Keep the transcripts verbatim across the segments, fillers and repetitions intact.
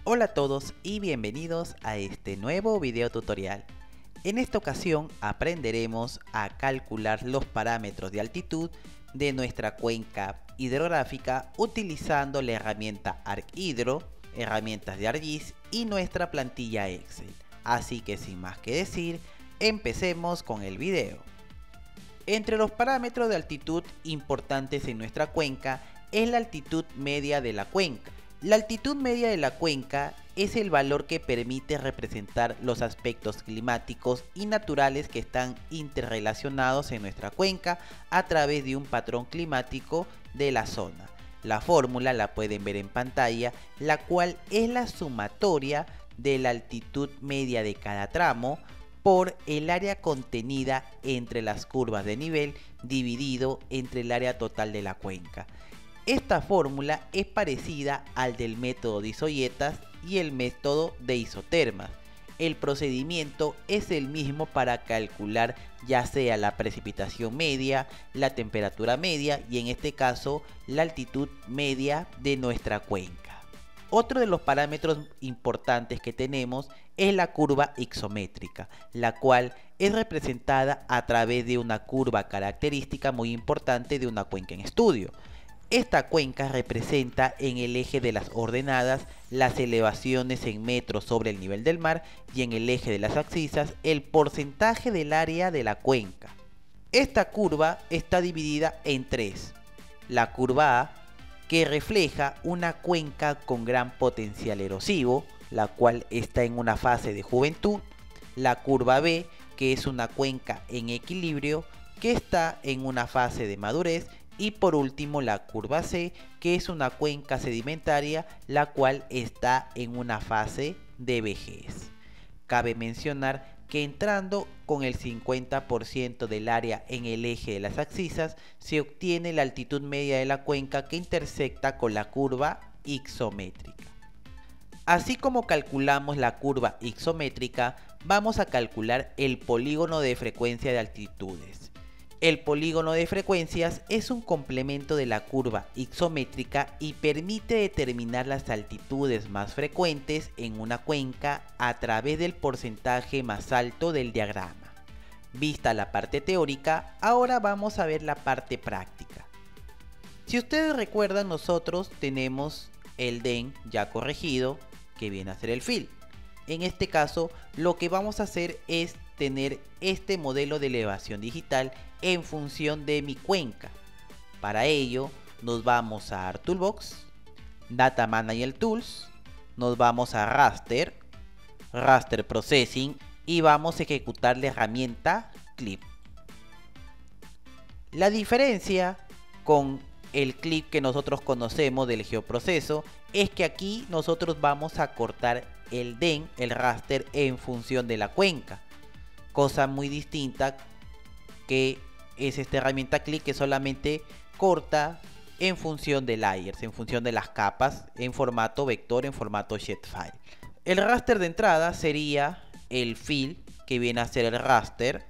Hola a todos y bienvenidos a este nuevo video tutorial. En esta ocasión aprenderemos a calcular los parámetros de altitud de nuestra cuenca hidrográfica utilizando la herramienta ArcHydro, herramientas de ArcGIS y nuestra plantilla Excel. Así que sin más que decir, empecemos con el video. Entre los parámetros de altitud importantes en nuestra cuenca es la altitud media de la cuenca. La altitud media de la cuenca es el valor que permite representar los aspectos climáticos y naturales que están interrelacionados en nuestra cuenca a través de un patrón climático de la zona. La fórmula la pueden ver en pantalla, la cual es la sumatoria de la altitud media de cada tramo por el área contenida entre las curvas de nivel dividido entre el área total de la cuenca. Esta fórmula es parecida al del método de isoyetas y el método de isotermas. El procedimiento es el mismo para calcular ya sea la precipitación media, la temperatura media y en este caso la altitud media de nuestra cuenca. Otro de los parámetros importantes que tenemos es la curva ixométrica, la cual es representada a través de una curva característica muy importante de una cuenca en estudio. Esta cuenca representa en el eje de las ordenadas las elevaciones en metros sobre el nivel del mar y en el eje de las abscisas el porcentaje del área de la cuenca. Esta curva está dividida en tres. La curva A, que refleja una cuenca con gran potencial erosivo, la cual está en una fase de juventud. La curva B, que es una cuenca en equilibrio, que está en una fase de madurez. Y por último la curva C, que es una cuenca sedimentaria, la cual está en una fase de vejez. Cabe mencionar que entrando con el cincuenta por ciento del área en el eje de las abscisas, se obtiene la altitud media de la cuenca que intersecta con la curva ixométrica. Así como calculamos la curva ixométrica, vamos a calcular el polígono de frecuencia de altitudes. El polígono de frecuencias es un complemento de la curva ixométrica y permite determinar las altitudes más frecuentes en una cuenca a través del porcentaje más alto del diagrama. Vista la parte teórica, ahora vamos a ver la parte práctica. Si ustedes recuerdan, nosotros tenemos el D E N ya corregido, que viene a ser el fill. En este caso, lo que vamos a hacer es tener este modelo de elevación digital en función de mi cuenca. Para ello nos vamos a ArcToolbox, Data Manager Tools, nos vamos a Raster, Raster Processing y vamos a ejecutar la herramienta Clip. La diferencia con el clip que nosotros conocemos del geoproceso es que aquí nosotros vamos a cortar el D E N, el raster, en función de la cuenca. Cosa muy distinta que es esta herramienta Clip, que solamente corta en función de layers, en función de las capas, en formato vector, en formato shapefile. El raster de entrada sería el fill, que viene a ser el raster.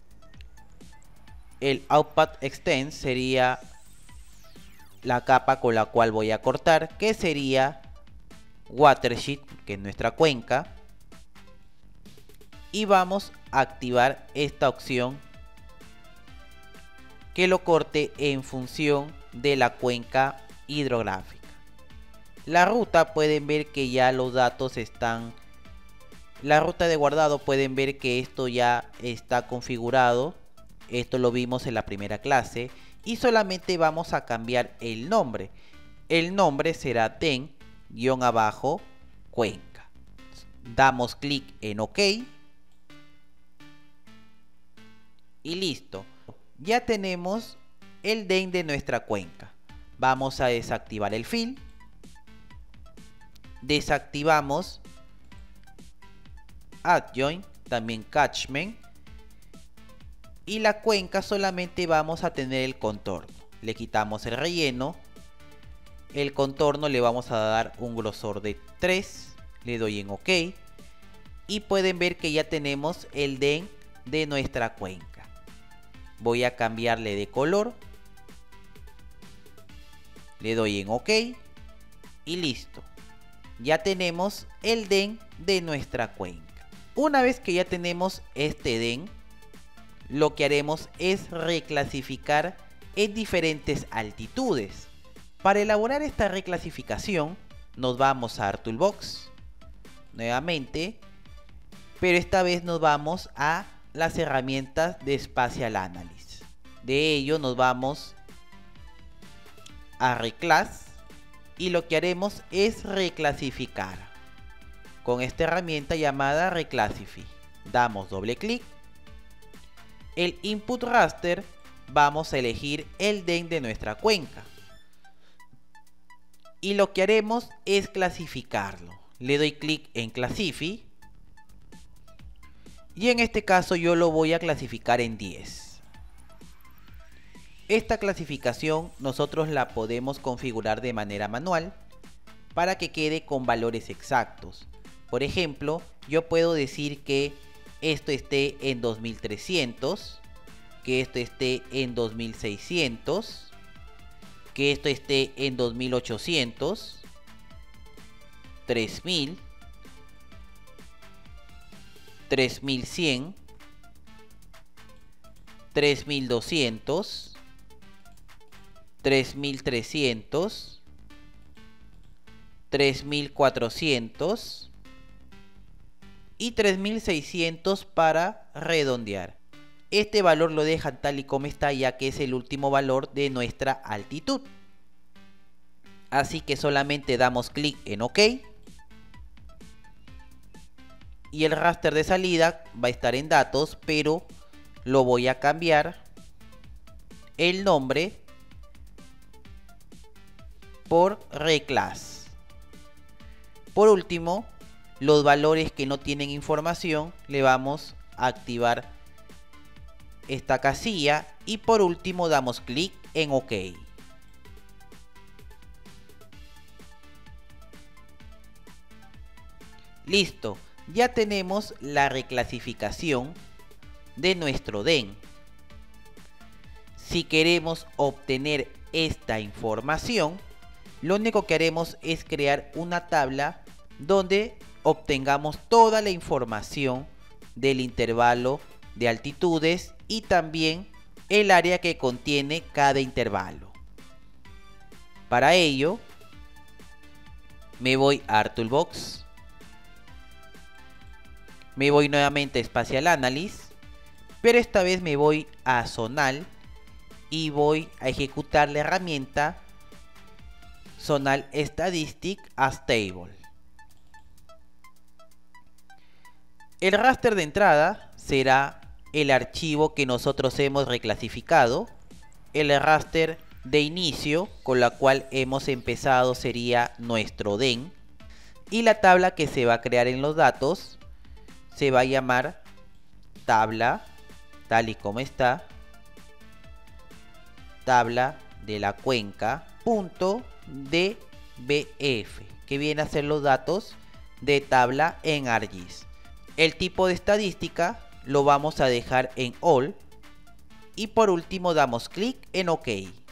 El output extend sería la capa con la cual voy a cortar, que sería watershed, que es nuestra cuenca. Y vamos a activar esta opción que lo corte en función de la cuenca hidrográfica. La ruta, pueden ver que ya los datos están, la ruta de guardado, pueden ver que esto ya está configurado. Esto lo vimos en la primera clase y solamente vamos a cambiar el nombre. El nombre será D E N-cuenca. Damos clic en OK y listo. Ya tenemos el D E N de nuestra cuenca. Vamos a desactivar el fill. Desactivamos adjoint, también catchment. Y la cuenca solamente vamos a tener el contorno. Le quitamos el relleno. El contorno le vamos a dar un grosor de tres. Le doy en OK. Y pueden ver que ya tenemos el D E N de nuestra cuenca. Voy a cambiarle de color. Le doy en OK. Y listo. ya tenemos el D E N de nuestra cuenca. Una vez que ya tenemos este D E N, lo que haremos es reclasificar en diferentes altitudes. Para elaborar esta reclasificación nos vamos a ArtToolbox nuevamente, pero esta vez nos vamos a las herramientas de Spatial Analysis. De ello nos vamos a Reclass y lo que haremos es reclasificar con esta herramienta llamada Reclassify. Damos doble clic. El Input Raster vamos a elegir el D E N de nuestra cuenca. Y lo que haremos es clasificarlo. Le doy clic en Classify. Y en este caso yo lo voy a clasificar en diez. Esta clasificación nosotros la podemos configurar de manera manual para que quede con valores exactos. Por ejemplo, yo puedo decir que esto esté en dos mil trescientos, que esto esté en dos mil seiscientos, que esto esté en dos mil ochocientos, tres mil, tres mil cien, tres mil doscientos, tres mil trescientos, tres mil cuatrocientos y tres mil seiscientos para redondear. Este valor lo dejan tal y como está, ya que es el último valor de nuestra altitud. Así que solamente damos clic en OK. Y el raster de salida va a estar en datos, pero lo voy a cambiar el nombre por Reclass. Por último, los valores que no tienen información, le vamos a activar esta casilla y por último damos clic en OK. Listo, ya tenemos la reclasificación de nuestro D E N. Si queremos obtener esta información, lo único que haremos es crear una tabla donde obtengamos toda la información del intervalo de altitudes y también el área que contiene cada intervalo. Para ello, me voy a ArtToolbox, me voy nuevamente a Spatial Analysis, pero esta vez me voy a Zonal y voy a ejecutar la herramienta Zonal Statistic as Table. El raster de entrada será el archivo que nosotros hemos reclasificado. El raster de inicio con la cual hemos empezado sería nuestro D E N. Y la tabla que se va a crear en los datos se va a llamar tabla, tal y como está, tabla de la cuenca punto D B F, que viene a ser los datos de tabla en ArcGIS. El tipo de estadística lo vamos a dejar en All y por último damos clic en OK.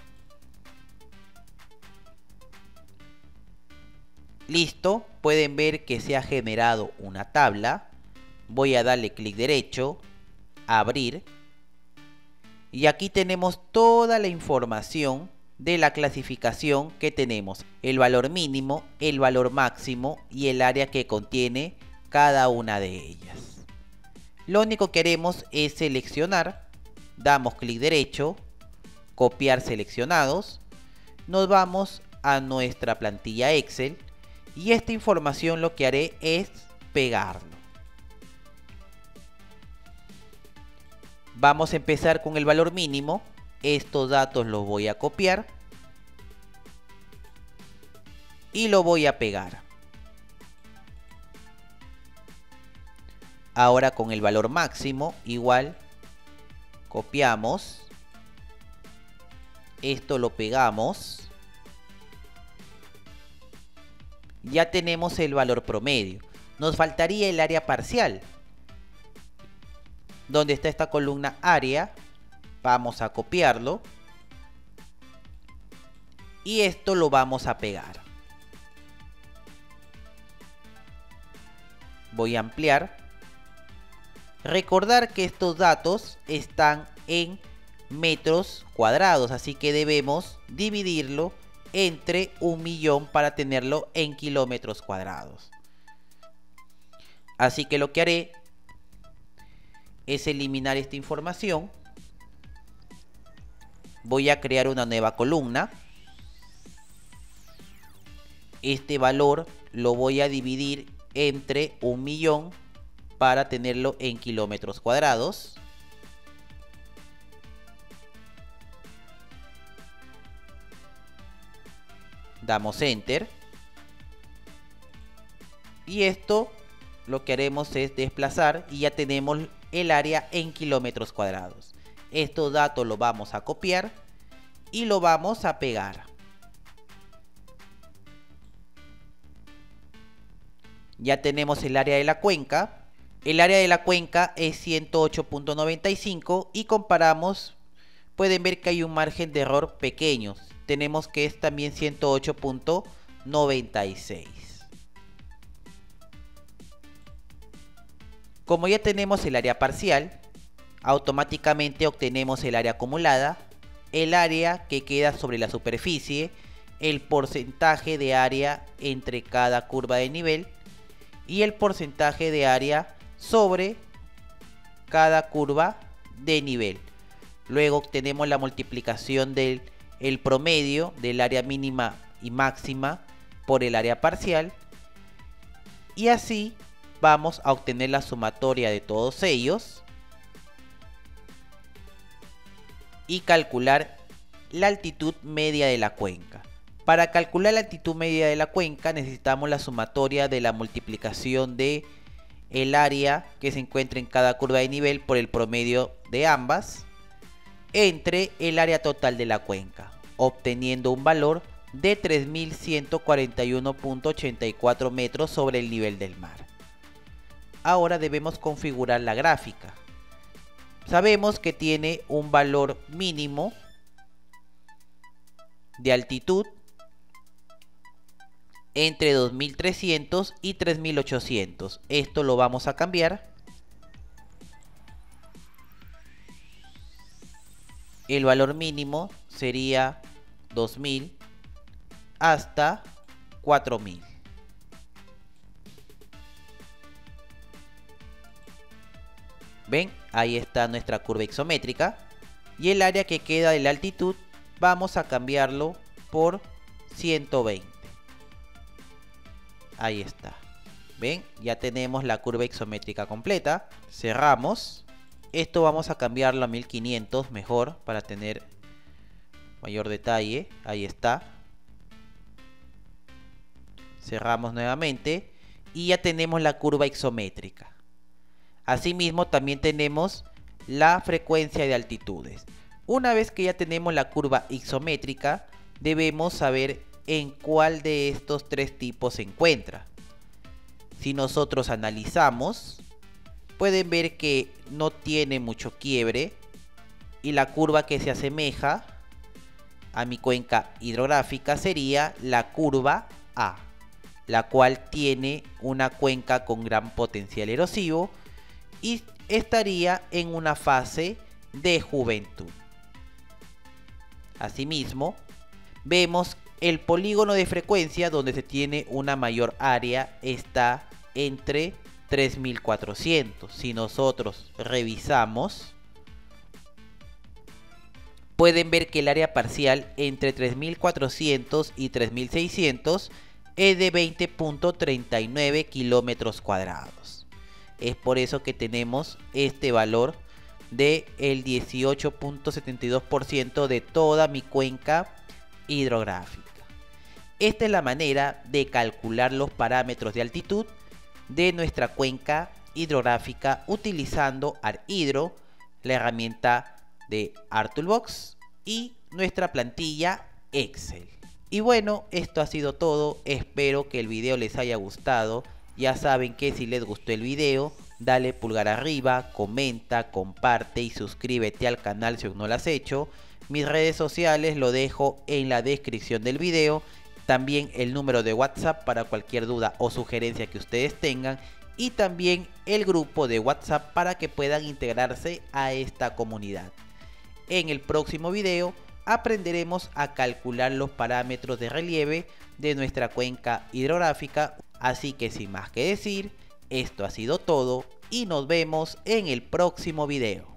Listo, pueden ver que se ha generado una tabla. Voy a darle clic derecho, abrir y aquí tenemos toda la información de la clasificación que tenemos, el valor mínimo, el valor máximo y el área que contiene cada una de ellas. Lo único que haremos es seleccionar, damos clic derecho, copiar seleccionados, nos vamos a nuestra plantilla Excel y esta información lo que haré es pegarlo. Vamos a empezar con el valor mínimo, estos datos los voy a copiar y lo voy a pegar. Ahora con el valor máximo, igual, copiamos, esto lo pegamos, ya tenemos el valor promedio. Nos faltaría el área parcial, donde está esta columna área, vamos a copiarlo y esto lo vamos a pegar. Voy a ampliar. Recordar que estos datos están en metros cuadrados, así que debemos dividirlo entre un millón para tenerlo en kilómetros cuadrados. Así que lo que haré es eliminar esta información. Voy a crear una nueva columna. Este valor lo voy a dividir entre un millón para tenerlo en kilómetros cuadrados. Damos Enter. Y esto lo que haremos es desplazar y ya tenemos el área en kilómetros cuadrados. Estos datos los vamos a copiar y lo vamos a pegar. Ya tenemos el área de la cuenca. El área de la cuenca es ciento ocho punto noventa y cinco y comparamos, pueden ver que hay un margen de error pequeño. Tenemos que es también ciento ocho punto noventa y seis. Como ya tenemos el área parcial, automáticamente obtenemos el área acumulada, el área que queda sobre la superficie, el porcentaje de área entre cada curva de nivel y el porcentaje de área sobre cada curva de nivel. Luego obtenemos la multiplicación del el promedio del área mínima y máxima por el área parcial, y así vamos a obtener la sumatoria de todos ellos y calcular la altitud media de la cuenca. Para calcular la altitud media de la cuenca necesitamos la sumatoria de la multiplicación de el área que se encuentra en cada curva de nivel por el promedio de ambas entre el área total de la cuenca, obteniendo un valor de tres mil ciento cuarenta y uno punto ochenta y cuatro metros sobre el nivel del mar. Ahora debemos configurar la gráfica. Sabemos que tiene un valor mínimo de altitud entre dos mil trescientos y tres mil ochocientos. Esto lo vamos a cambiar. El valor mínimo sería dos mil hasta cuatro mil. ¿Ven? Ahí está nuestra curva isométrica. Y el área que queda de la altitud vamos a cambiarlo por ciento veinte. Ahí está. ¿Ven? Ya tenemos la curva isométrica completa. Cerramos. Esto vamos a cambiarlo a mil quinientos mejor para tener mayor detalle. Ahí está. Cerramos nuevamente y ya tenemos la curva isométrica. Asimismo también tenemos la frecuencia de altitudes. Una vez que ya tenemos la curva isométrica, debemos saber en cuál de estos tres tipos se encuentra. Si nosotros analizamos, pueden ver que no tiene mucho quiebre y la curva que se asemeja a mi cuenca hidrográfica sería la curva A, la cual tiene una cuenca con gran potencial erosivo y estaría en una fase de juventud. Asimismo, vemos el polígono de frecuencia donde se tiene una mayor área está entre tres mil cuatrocientos. Si nosotros revisamos, pueden ver que el área parcial entre tres mil cuatrocientos y tres mil seiscientos es de veinte punto treinta y nueve kilómetros cuadrados. Es por eso que tenemos este valor de el dieciocho punto setenta y dos por ciento de toda mi cuenca hidrográfica. Esta es la manera de calcular los parámetros de altitud de nuestra cuenca hidrográfica utilizando ArcHydro, la herramienta de ArcToolbox y nuestra plantilla Excel. Y bueno, esto ha sido todo. Espero que el video les haya gustado. Ya saben que si les gustó el video, dale pulgar arriba, comenta, comparte y suscríbete al canal si aún no lo has hecho. Mis redes sociales lo dejo en la descripción del video. También el número de WhatsApp para cualquier duda o sugerencia que ustedes tengan. y también el grupo de WhatsApp para que puedan integrarse a esta comunidad. En el próximo video aprenderemos a calcular los parámetros de relieve de nuestra cuenca hidrográfica, así que sin más que decir, esto ha sido todo y nos vemos en el próximo video.